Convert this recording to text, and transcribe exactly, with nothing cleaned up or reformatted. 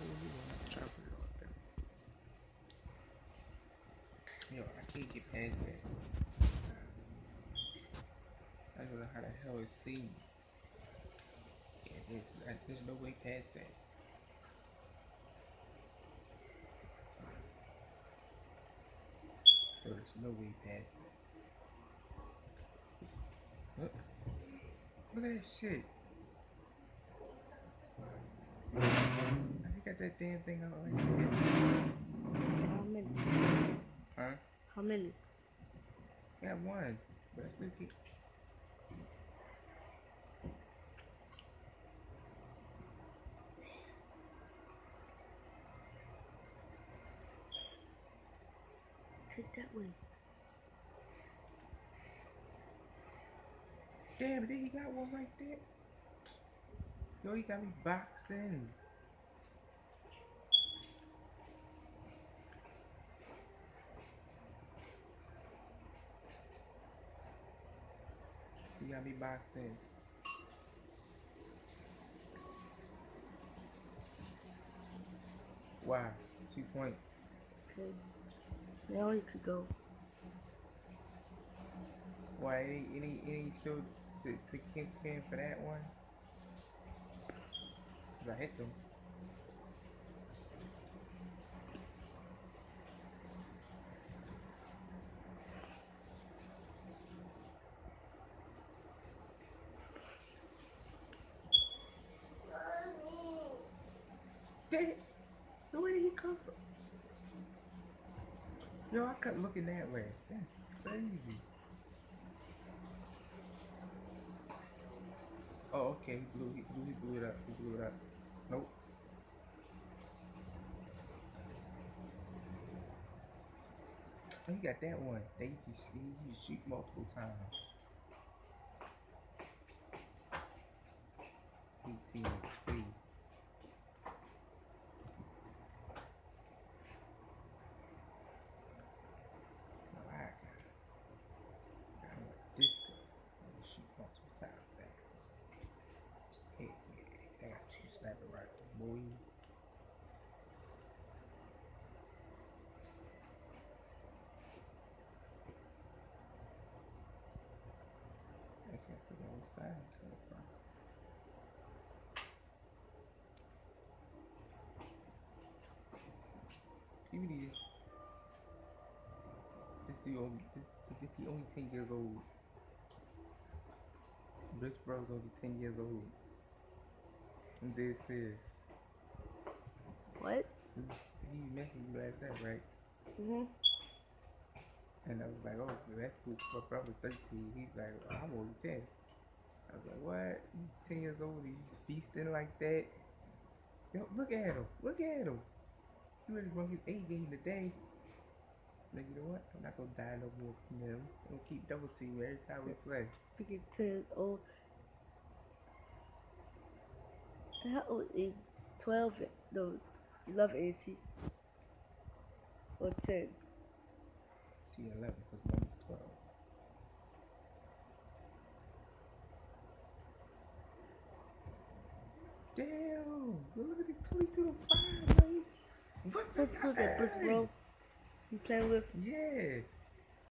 we gonna have to try to put it all there. Yo, I can't get past that. I don't know how the hell it's seen. Yeah, there's, there's no way past that. So there's no way past that. Look, look at that shit. I got that damn thing out like that. How many? Huh? How many? I got one, but I still keep. Take that way. Damn, then he got one right there. Yo, he got me boxed in. He got me boxed in. Wow, two point. Okay. Now you could go. Why, any, any, any show to, to Kim Kim for that one? Cause I hit them. Damn, so where did he come from? Yo, I kept looking that way. That's crazy. Oh, okay, he blew, he blew, he blew it up, he blew it up. Nope. Oh, he got that one. They can see, he can shoot multiple times. eighteen, three. Disco. Shoot multiple times back. Hey, yeah, I got two sniper rifles, boy. I can't figure out what side it's coming from. Give me this. This the only, this, this the only ten years old. This bro's only ten years old. And this is. What? He messaged me last night, right? Mhm. And I was like, oh, that's cool. My brother's thirteen. He's like, oh, I'm only ten. I was like, what? You ten years old and you feasting like that? Yo, look at him. Look at him. He ready to run his A game today. Like, you know what? I'm not gonna die no more from him. I'm gonna keep double teaming every time we play. Look at ten old. How old is twelve? No, eleven, ain't she? Or ten? She eleven because mom is twelve. Damn! Look at the twenty-two to five, man. What the What's with that, Bruce Bros? You playing with? Yeah.